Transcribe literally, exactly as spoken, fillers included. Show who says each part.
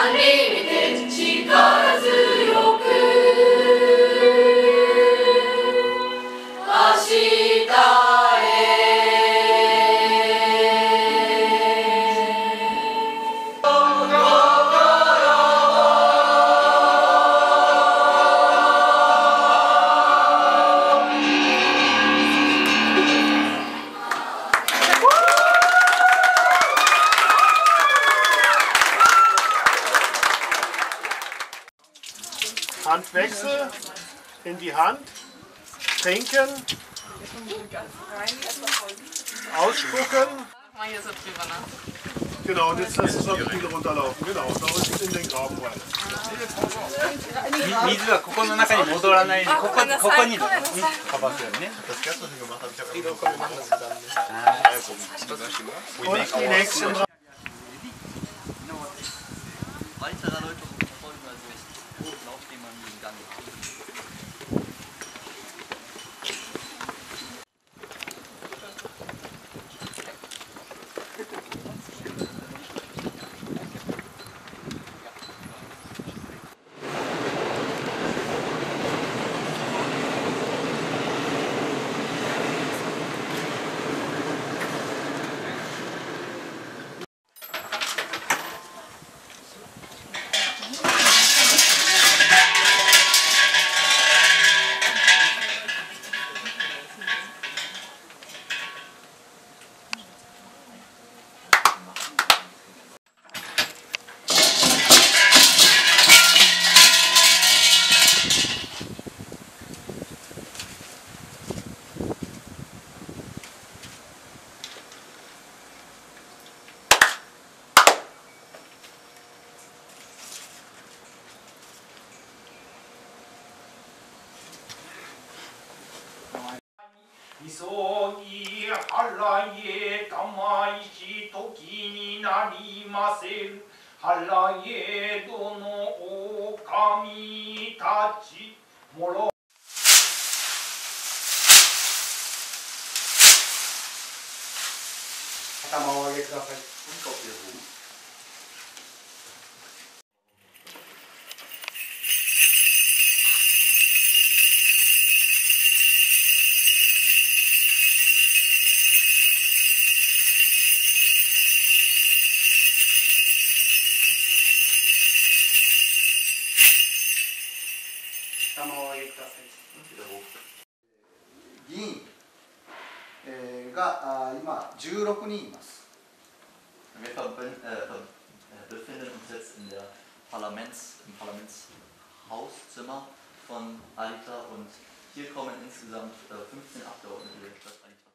Speaker 1: Unlimited 力強く明日
Speaker 2: Handwechsel in die Hand, trinken, ausspucken.
Speaker 3: Mal hier so drüber, ne?
Speaker 2: Genau, und jetzt lässt es noch wieder runterlaufen. Genau, da ist in den Graben rein.
Speaker 4: 水はここの中に戻らないように、ここここにかばすよね。
Speaker 2: Und die nächsten drei.
Speaker 5: Weitere Leute verfolgen also nicht Hochlauf, den man in Gang hat.
Speaker 6: 急ぎ腹へ玉石時になりませる腹へどの狼たちもろ頭を上げください。頭を上げください。
Speaker 7: 議員、えー、があ今じゅうろくにんいます。
Speaker 5: Wir verbinden, äh, befinden uns jetzt in der Parlaments, im Parlamentshauszimmer von Alita und hier kommen insgesamt fünfzehn Abgeordnete der Stadt Alita.